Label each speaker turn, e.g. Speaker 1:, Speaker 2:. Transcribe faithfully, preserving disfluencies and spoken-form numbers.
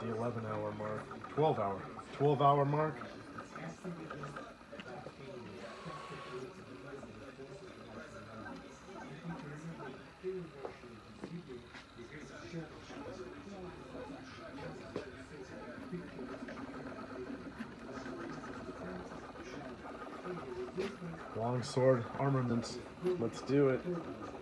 Speaker 1: the eleven hour mark. twelve hour. twelve hour mark. Longsword armaments. Let's do it.